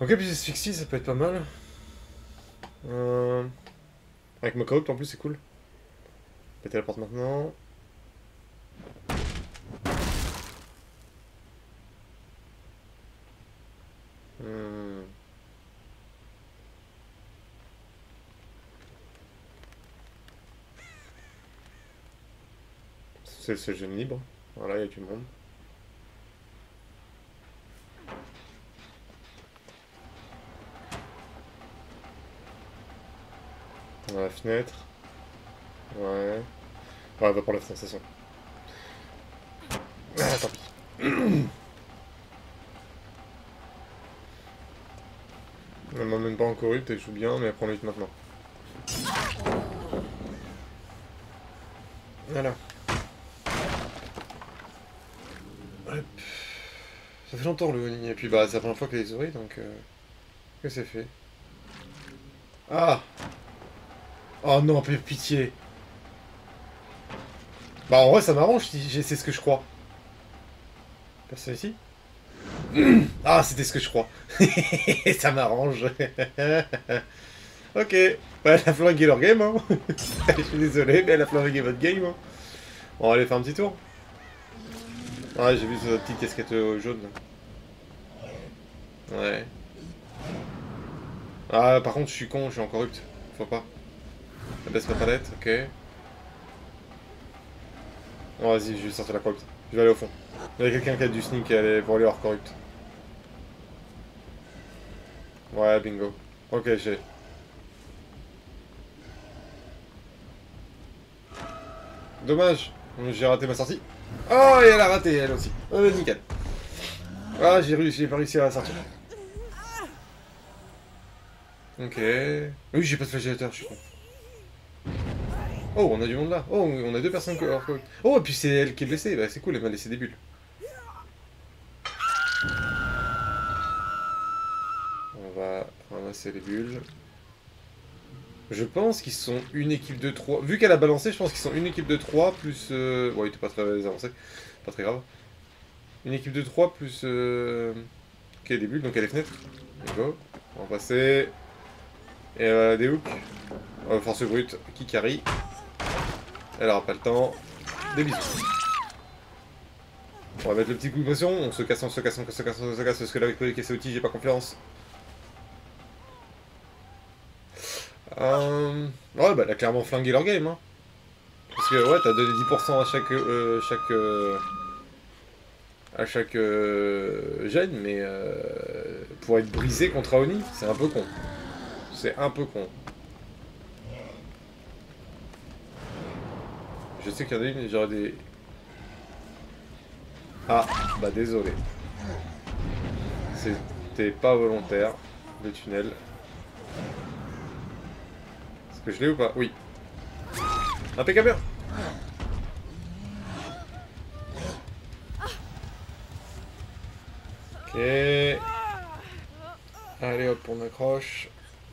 Ok, puis asphyxie, ça peut être pas mal. Avec ma corrupte en plus, c'est cool. Péter la porte maintenant. Hmm. C'est le seul jeune libre. Voilà, il y a du monde. Dans la fenêtre. Ouais. Ouais, va pour la fenêtre, c'est ça. Ah, tant pis. Elle m'emmène pas en corrupte, elle joue bien, mais elle prend le hit maintenant. Voilà. Hop. Ça fait longtemps le Oni, et puis bah c'est la première fois qu'elle les souris, donc que c'est fait. Ah. Oh non, pitié. Bah en vrai ça m'arrange si c'est ce que je crois. Personne ici? Ah, c'était ce que je crois. Ça m'arrange. Ok. Ouais, elle a flingué leur game, hein. Je suis désolé, mais elle a flingué votre game, hein. On va aller faire un petit tour. Ah, j'ai vu cette petite casquette jaune. Ouais. Ah, par contre, je suis con, je suis en corrupt. Faut pas. Baisse ma palette, ok. Bon, vas-y, je vais sortir la corrupt. Je vais aller au fond. Il y a quelqu'un qui a du sneak pour aller hors corrupt. Ouais, bingo. Ok, j'ai. Dommage, j'ai raté ma sortie. Oh, et elle a raté, elle aussi. Oh, nickel. Ah, j'ai pas réussi à la sortir. Ok. Oui, j'ai pas de flagellateur, je suis con. Oh, on a du monde là. Oh, on a deux personnes hors corrupt. Oh, et puis c'est elle qui est blessée. Bah, c'est cool, elle m'a laissé des bulles. On va ramasser les bulles. Je pense qu'ils sont une équipe de 3. Vu qu'elle a balancé, je pense qu'ils sont une équipe de 3 plus... Bon, il était pas très avancé. Pas très grave. Une équipe de 3 plus... Ok, des bulles, donc elle est fenêtre. Go. On va passer. Et des hooks. Force brute qui carry. Elle aura pas le temps. Des bisous. On va mettre le petit coup de pression. On se casse, on se casse, on se casse, on se casse. Parce que là, avec les outils, j'ai pas confiance. Ouais, bah, elle a clairement flingué leur game, hein. Parce que, ouais, t'as donné 10% à chaque gène, mais pour être brisé contre Aoni, c'est un peu con. C'est un peu con. Je sais qu'il y en a une, j'aurais des... Ah, bah désolé. C'était pas volontaire, le tunnel. Est-ce que je l'ai ou pas? Oui. Impeccable. Ok. Allez hop, on accroche.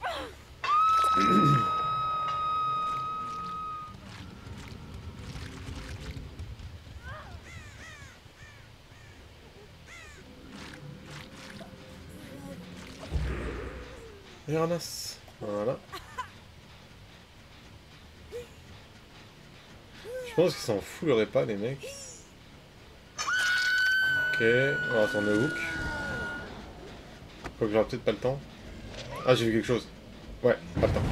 Et ramasse. Voilà. Je pense qu'ils s'en fouleraient pas, les mecs. Ok, on va attendre le hook. Faut que j'aurai peut-être pas le temps. Ah, j'ai vu quelque chose. Ouais, pas le temps.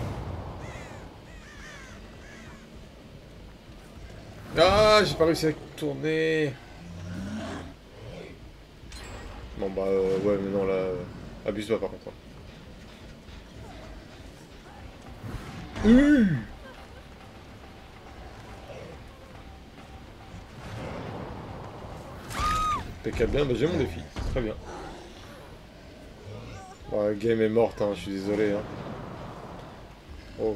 Ah, j'ai pas réussi à tourner. Bon bah ouais, mais non là, abuse pas par contre. Impeccable bien, bah j'ai mon défi, très bien. Bon, la game est morte, hein, je suis désolé. Hein. Oh.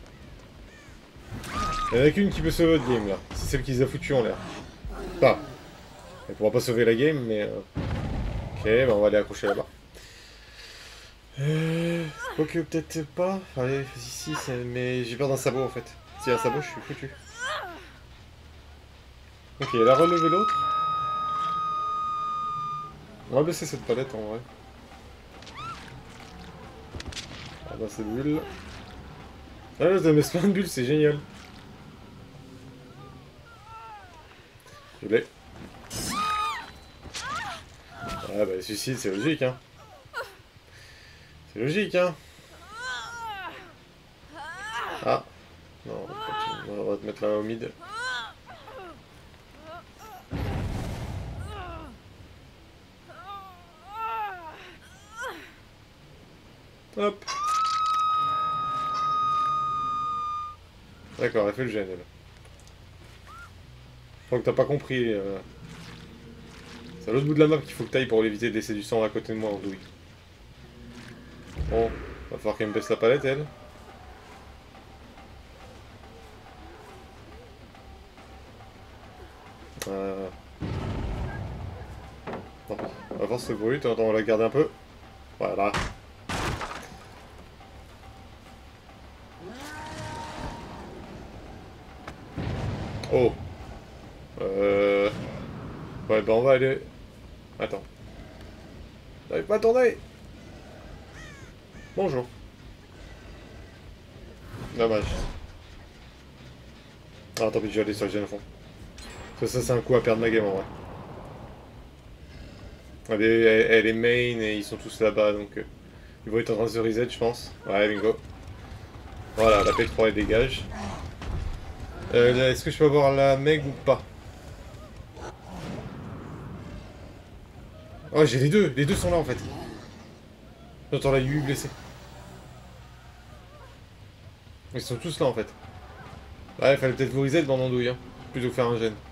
Il y en a qu'une qui peut sauver votre game là, c'est celle qui les a foutus en l'air. Pas. Elle pourra pas sauver la game, mais... Ok, bah on va aller accrocher là-bas. Quoique peut-être pas. Allez, ici, mais j'ai peur d'un sabot en fait. S'il y a un sabot, je suis foutu. Ok, elle a relevé l'autre. On va baisser cette palette en vrai. Dans cette bulle. Ah là, ça met plein de bulles, c'est génial. Je l'ai. Ah bah suicide, c'est logique hein. C'est logique hein. Ah. Non, on va te mettre là au mid. Hop. D'accord, elle fait le gène elle. Je crois que t'as pas compris. C'est à l'autre bout de la map qu'il faut que t'ailles pour éviter de laisser du sang à côté de moi en douille. Bon, va falloir qu'elle me baisse la palette elle. Tant pis. On va voir ce bruit, attends, on va la garder un peu. Voilà. Oh. Ouais, bah on va aller... Attends. J'arrive pas à tourner. Bonjour. Dommage. Ah, tant pis, je vais aller sur le gène au fond. Ça c'est un coup à perdre ma game en vrai. Elle est main et ils sont tous là-bas donc... ils vont être en train de se reset je pense. Ouais, bingo. Voilà, la P3 elle dégage. Est-ce que je peux avoir la Meg ou pas? Oh, j'ai les deux sont là en fait. J'entends la Yui blessée. Ils sont tous là en fait. Ouais, il fallait peut-être vous reset dans l'andouille, hein, plutôt que faire un gène.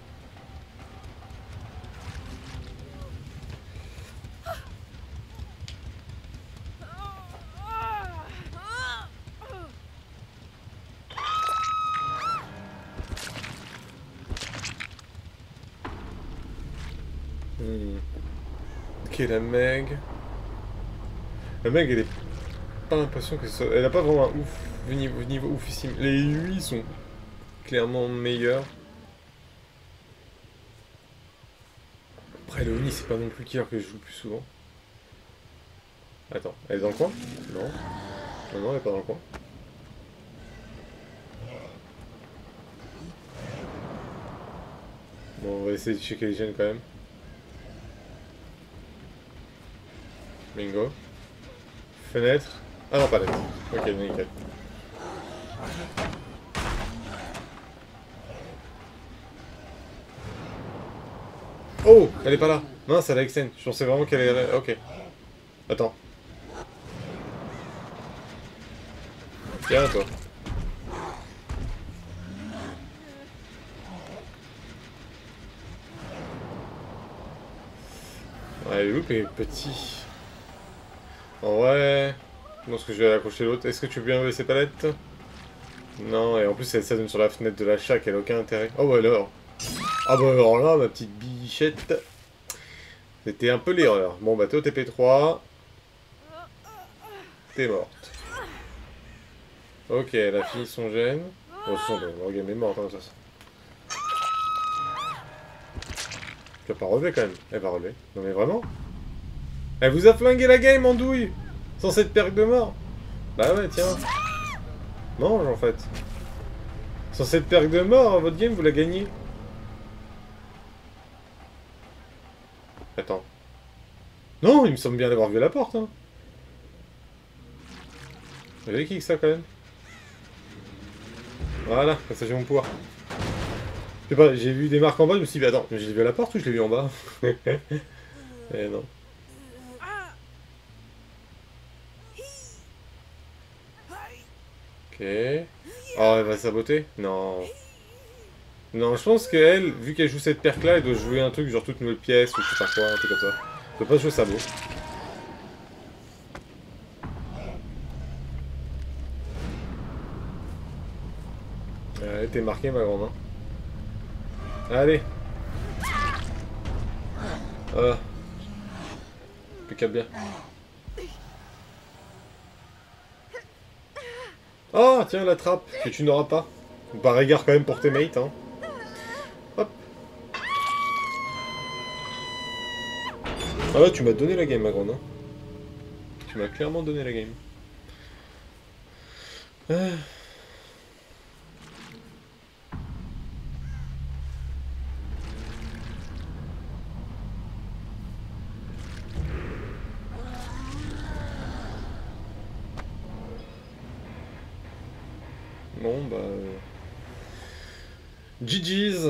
Ok, la Meg. La Meg, elle est pas l'impression que ça... Elle a pas vraiment un ouf, niveau oufissime. Les UI sont clairement meilleurs. Après, le Oni, c'est pas non plus le killer que je joue le plus souvent. Attends, elle est dans le coin? Non. Non, non, elle est pas dans le coin. Bon, on va essayer de checker les gènes quand même. Bingo. Fenêtre. Ah non, pas lettre. Ok, nickel. Oh, elle est pas là. Mince, elle a Exen. Je pensais vraiment qu'elle est là. Ok. Attends. Tiens, toi. Ouais, le loop est petit. En vrai... Je pense que je vais accrocher l'autre. Est-ce que tu veux bien enlever ces palettes? Non, et en plus ça donne sur la fenêtre de l'achat qu'elle a aucun intérêt. Oh bah alors. Ah bah alors là, ma petite bichette. C'était un peu l'erreur. Bon bah t'es au TP3. T'es morte. Ok, elle a fini son gène. Oh, son gène. Oh, game est morte, hein, ça. Tu vas pas relever quand même. Elle va relever. Non mais vraiment? Elle vous a flingué la game, andouille! Sans cette perque de mort? Bah ouais, tiens. Mange en fait. Sans cette perque de mort, votre game, vous la gagnez. Attends. Non, il me semble bien d'avoir vu la porte, hein. J'avais kick ça quand même. Voilà, ça j'ai mon pouvoir. Je sais pas, j'ai vu des marques en bas, je me suis dit, attends, j'ai vu à la porte ou je l'ai vu en bas? Eh non. Ok. Oh, elle va saboter? Non. Non, je pense qu'elle, vu qu'elle joue cette perque là, elle doit jouer un truc genre toute nouvelle pièce ou je sais pas quoi, un truc comme ça. Elle peut pas jouer sabot. Allez, t'es marqué ma grande. Hein. Allez. Ah. Impeccable bien. Oh, tiens, la trappe, que tu n'auras pas. Par égard quand même pour tes mates, hein. Hop. Ah là, tu m'as donné la game, ma grande. Hein. Tu m'as clairement donné la game. Ah. Bon, bah... GG's.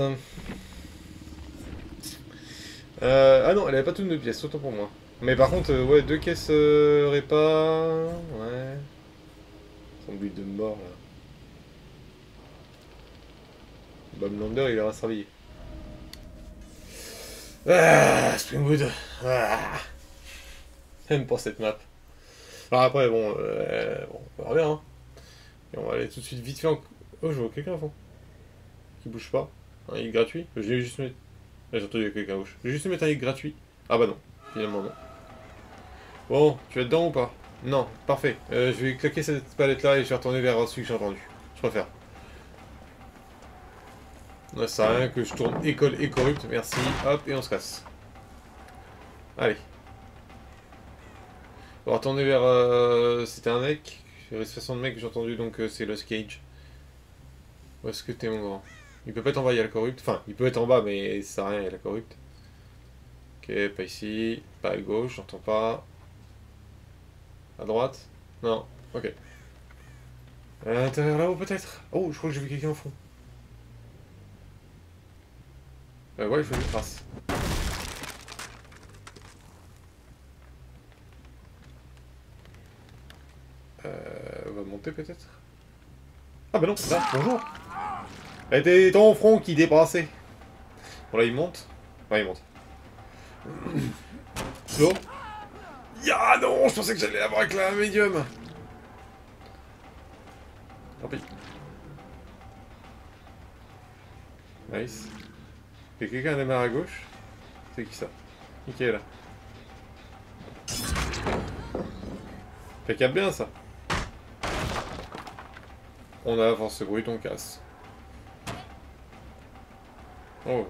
Ah non, elle avait pas toutes nos pièces, autant pour moi. Mais par contre, ouais, 2 caisses répa... Ouais... Son but de mort, là. Bomlander, il ira se réveiller. Ah, Springwood. Ah. Même pour cette map. Alors après, bon, on verra bien, hein. Et on va aller tout de suite vite fait en... Oh, je vois quelqu'un à fond. Qui bouge pas. Un hit gratuit. Je vais juste mettre... Ah, j'ai entendu quelqu'un à gauche. Je vais juste mettre un hit gratuit. Ah bah non. Finalement non. Bon, tu es dedans ou pas? Non, parfait. Je vais claquer cette palette là et je vais retourner vers celui que j'ai entendu. Je préfère. Ouais, ça sert à rien que je tourne école et corrupte. Merci. Hop, et on se casse. Allez. On va retourner vers... C'était un mec. Il reste façon de mec que j'ai entendu, donc c'est Lost Cage. Où est-ce que t'es, mon grand? Il peut pas être en bas, il y a la corrupte. Enfin, il peut être en bas, mais ça sert à rien, il y a la corrupte. Ok, pas ici. Pas à gauche, j'entends pas. À droite? Non. Ok. À l'intérieur là-haut, peut-être? Oh, je crois que j'ai vu quelqu'un au fond. Ouais, je vois une trace. On va monter peut-être? Ah bah non, là, bonjour! C'était ton front qui dépassait. Bon là il monte. Ouais il monte. Slow. Ya non, je pensais que j'allais avoir avec la médium. Tant pis. Nice. Il y a quelqu'un à démarrer à gauche. C'est qui ça? Nickel. Fait qu'il y a bien ça. On avance ce bruit, on casse. Oh.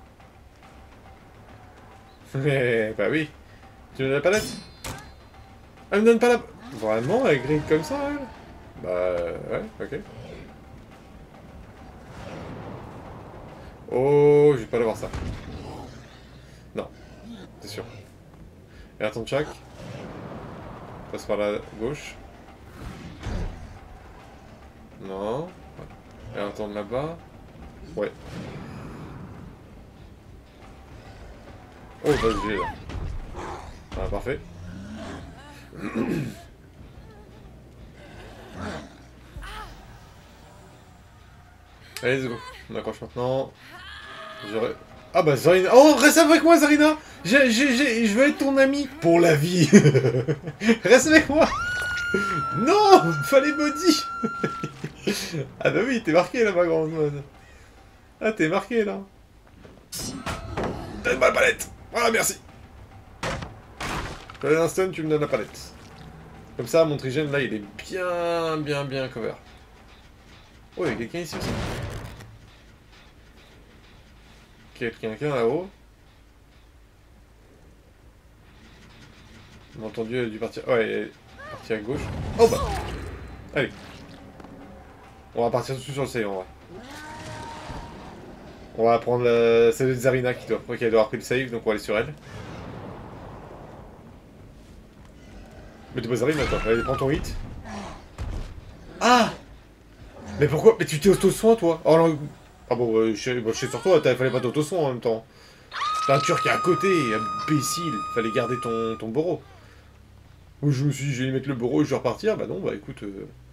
Mais bah oui. Tu me donnes la palette? Elle me donne pas la... Vraiment, elle grille comme ça, elle? Bah ouais, ok. Oh, je vais pas l'avoir ça. Non, c'est sûr. Et attends, Chuck. Passe par la gauche. Non. Et attends là-bas. Ouais. Oh, vas-y, là. Ah, parfait. Allez, let's go. On accroche maintenant. J'aurais... Ah bah Zarina... Oh, reste avec moi, Zarina. Je veux être ton ami pour la vie. Reste avec moi. Non, fallait body. Ah bah oui, t'es marqué là, ma grande mode. Ah, t'es marqué là. Donne-moi la palette. Voilà, merci. Fallait un stun, tu me donnes la palette. Comme ça, mon trigène là, il est bien cover. Oh, il y a quelqu'un ici aussi. Quelqu'un là-haut. On a entendu, elle a dû partir. Ouais, elle est partie à gauche. Oh bah. Allez. On va partir tout de suite sur le save en vrai. On va prendre la... C'est Zarina qui doit. Ok, elle doit avoir pris le save, donc on va aller sur elle. Mais t'es pas Zarina toi. Allez, prends ton hit. Ah. Mais pourquoi? Mais tu t'es auto-soin toi? Oh non. Ah bon, je sais sur toi, fallait pas t'auto-soin en même temps. T'as un turc qui est à côté, imbécile. Fallait garder ton Boro. Ou je me suis dit, je vais mettre le Boro et je vais repartir. Bah non, bah écoute.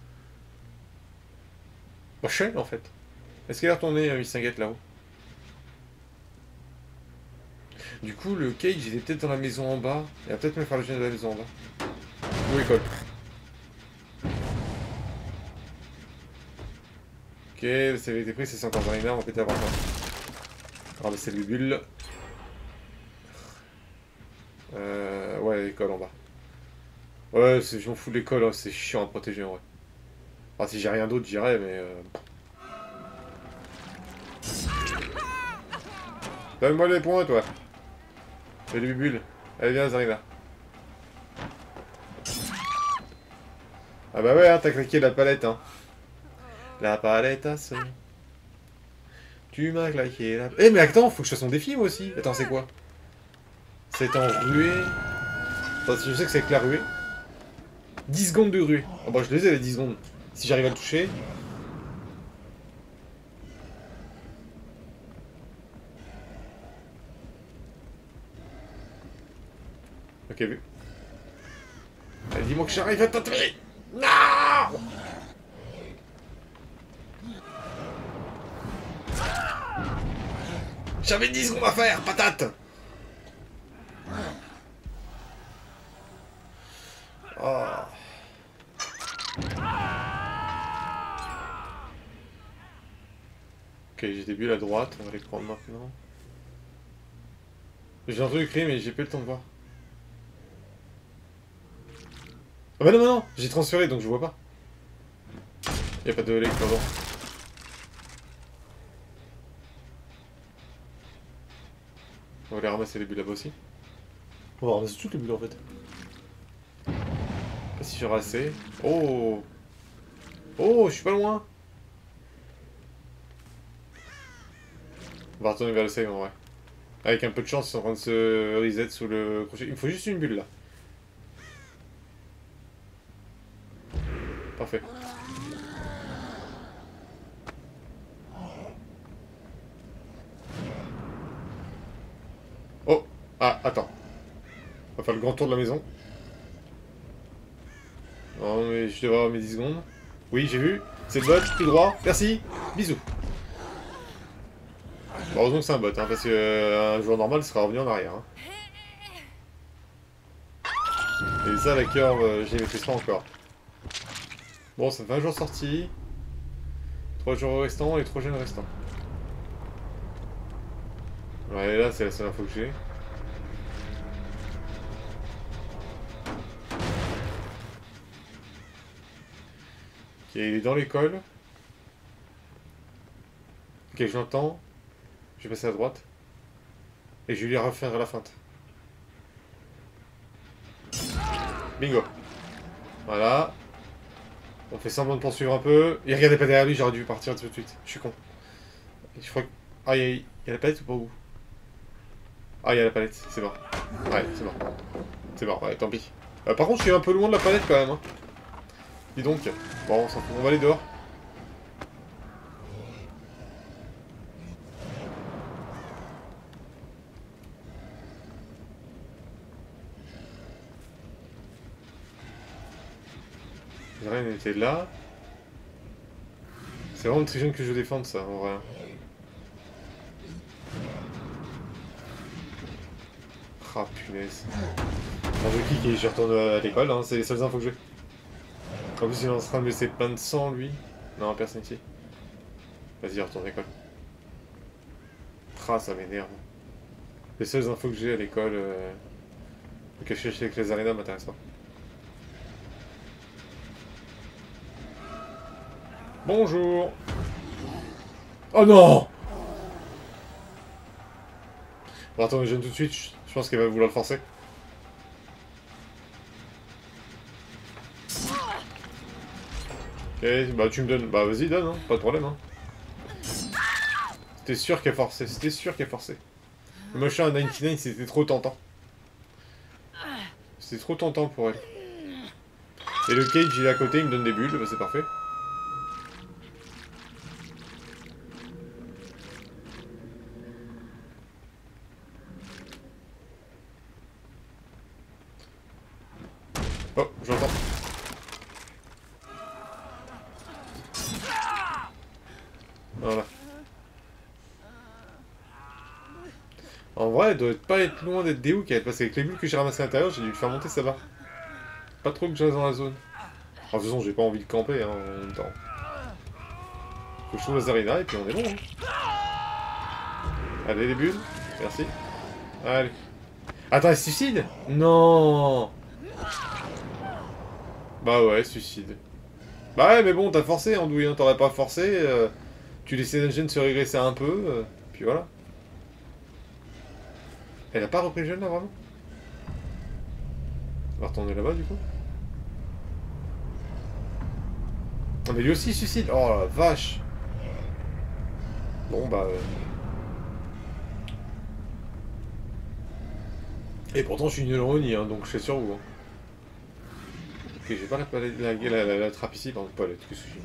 Bah, je sais en fait. Est-ce qu'elle est retournée à Missinguette là-haut? Du coup, le cage, il est peut-être dans la maison en bas. Il va peut-être me faire le gène de la maison en bas. Ou école. Ok, le CV était pris, c'est encore Zarina, on va péter avant ça. Ramasser le bulle. Ouais, l'école en bas. Ouais, je m'en fous de l'école, hein, c'est chiant à protéger en vrai. Enfin, si j'ai rien d'autre, j'irais, mais... Donne-moi les points, toi. Fais le bulle. Allez, viens, Zarina. Ah bah ouais, hein, t'as claqué la palette, hein. La palette à ce... Tu m'as claqué la... Eh mais attends, faut que je fasse mon défi moi aussi. Attends, c'est quoi? C'est en ruée. Attends, je sais que c'est avec la ruée. 10 secondes de ruée. Oh bah je les ai les 10 secondes. Si j'arrive à le toucher. Ok, vu. Allez, dis-moi que j'arrive à t'attraper. Non! J'avais 10 secondes à faire, patate! Oh. Ok, j'ai des bulles à droite, on va les prendre maintenant. J'ai entendu crier, mais j'ai pas eu le temps de voir. Ah bah non, non, non, j'ai transféré donc je vois pas. Y'a pas de leg, pardon. On va aller ramasser les bulles là-bas aussi. On va ramasser toutes les bulles en fait. Pas si j'aurai assez. Oh! Oh, je suis pas loin! On va retourner vers le save en vrai. Avec un peu de chance, ils sont en train de se reset sous le crochet. Il me faut juste une bulle là. Parfait. Oh! Ah, attends. On va faire le grand tour de la maison. Non mais je devrais avoir mes 10 secondes. Oui, j'ai vu. C'est le bot, tout droit. Merci. Bisous. Bon, heureusement que c'est un bot, hein, parce qu'un joueur normal sera revenu en arrière. Hein. Et ça, la curve, je les maîtrise pas encore. Bon, ça fait un jour sorti. 3 jours restants et 3 jeunes restants. Ouais, là, c'est la seule info que j'ai. Ok, il est dans l'école. Ok, je l'entends. Je vais passer à droite. Et je vais lui refaire la feinte. Bingo. Voilà. On fait semblant de poursuivre un peu. Il regardait pas derrière lui, j'aurais dû partir tout de suite. Je suis con. Je crois que... Ah, il y a la palette ou pas où? Ah, il y a la palette, c'est mort. Ouais, c'est mort. C'est mort, ouais, tant pis. Par contre, je suis un peu loin de la palette quand même. Hein. Dis donc. Bon, on s'en fout. On va aller dehors. Rien n'était là. C'est vraiment très jeune que je défende ça, en vrai. Ah, punaise. Bon, je clique et je retourne à l'école, hein. C'est les seules infos que j'ai. En plus, il est en train de me laisser plein de sang, lui. Non, personne ici. Vas-y, retourne à l'école. Ah, ça m'énerve. Les seules infos que j'ai à l'école... Le cache-cache avec les arénas m'intéresse pas. Bonjour. Oh non. Bon, attends, je viens tout de suite. Je pense qu'elle va vouloir le forcer. Ok, bah tu me donnes. Bah vas-y, donne, hein. Pas de problème. Hein. C'était sûr qu'elle forçait. C'était sûr qu'elle forçait. Le machin à 99, c'était trop tentant. C'était trop tentant pour elle. Et le cage, il est à côté, il me donne des bulles. Bah c'est parfait. Oh, j'entends. Voilà. En vrai, elle doit pas être loin d'être des hooks, parce qu'avec les bulles que j'ai ramassées à l'intérieur, j'ai dû le faire monter ça va. Pas trop que je reste dans la zone. En toute façon, j'ai pas envie de camper hein, en même temps. Faut que je trouve la Zarina et puis on est bon. Hein. Allez, les bulles. Merci. Allez. Attends, elle se suicide? Non. Bah ouais, suicide. Bah ouais, mais bon, t'as forcé, Andouille, hein. T'aurais pas forcé. Tu laissais la jeune se régresser un peu, puis voilà. Elle a pas repris le jeune là, vraiment? On va retourner là-bas, du coup. Non mais lui aussi il suicide. Oh la vache. Bon bah... Et pourtant je suis nul en Oni, hein, donc je suis sur vous. Hein. Ok, j'ai pas la trappe ici, pardon, pas que sushi.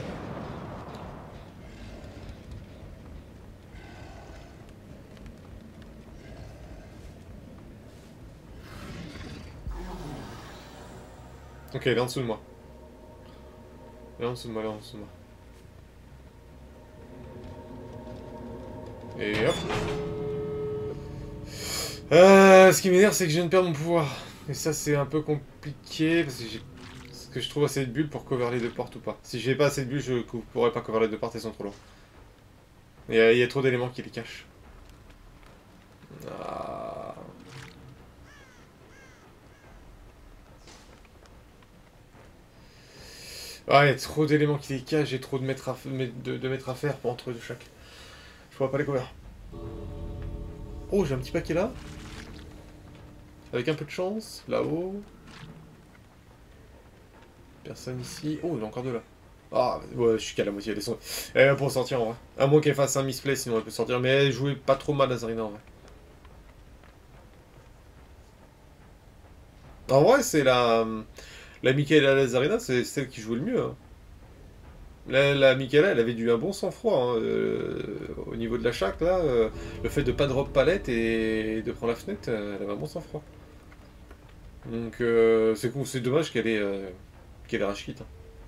Ok, elle est en dessous de moi. Elle est en dessous de moi, elle est en dessous de moi. Et hop. Ce qui m'énerve, c'est que je viens de perdre mon pouvoir. Et ça, c'est un peu compliqué, parce que j'ai... Est-ce que je trouve assez de bulles pour cover les deux portes ou pas? Si j'ai pas assez de bulles, je pourrais pas cover les deux portes, elles sont trop loin. Il y a trop d'éléments qui les cachent. Ah... Ah, il y a trop d'éléments qui les cachent, j'ai trop de mètres à faire pour entre deux chaque. Je pourrais pas les cover. Oh, j'ai un petit paquet là. Avec un peu de chance, là-haut. Personne ici. Oh, il y en a encore deux là. Ah, ouais, je suis qu'à la moitié, laissons. Elle va pour sortir en vrai. À moins qu'elle fasse un misplay, sinon elle peut sortir. Mais elle jouait pas trop mal, Azarina, en vrai. En vrai, c'est la Michaela Lazarina, c'est celle qui jouait le mieux. Hein. La Michaela, elle avait un bon sang-froid. Hein, au niveau de la chaque, là, le fait de pas drop palette et de prendre la fenêtre, elle avait un bon sang-froid. Donc, c'est cool, c'est dommage qu'elle ait rage quit. Hein.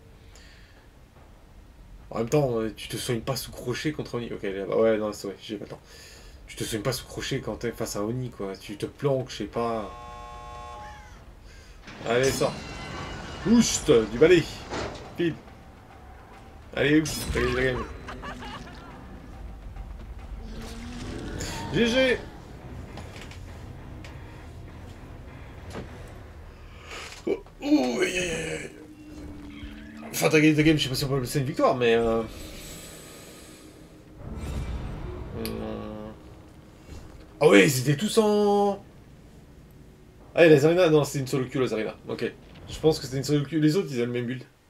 En même temps, tu te soignes pas sous crochet contre Oni. Ok, là, bah ouais, non, c'est vrai, j'ai pas le temps. Tu te soignes pas sous crochet quand t'es face à Oni, quoi. Tu te planques, je sais pas. Allez, sors. Boost du balai. Pile. Allez, ouf. Allez, la game. GG. Oh, ouh, aïe, aïe, aïe. Enfin, t'as gagné ta game, je sais pas si on peut appeler ça une victoire, mais... Ah ouais, ils étaient tous en... Ah, et Lazarina, non, c'est une solo queue, Lazarina. Ok. Je pense que c'était une solo queue. Les autres, ils avaient le même build.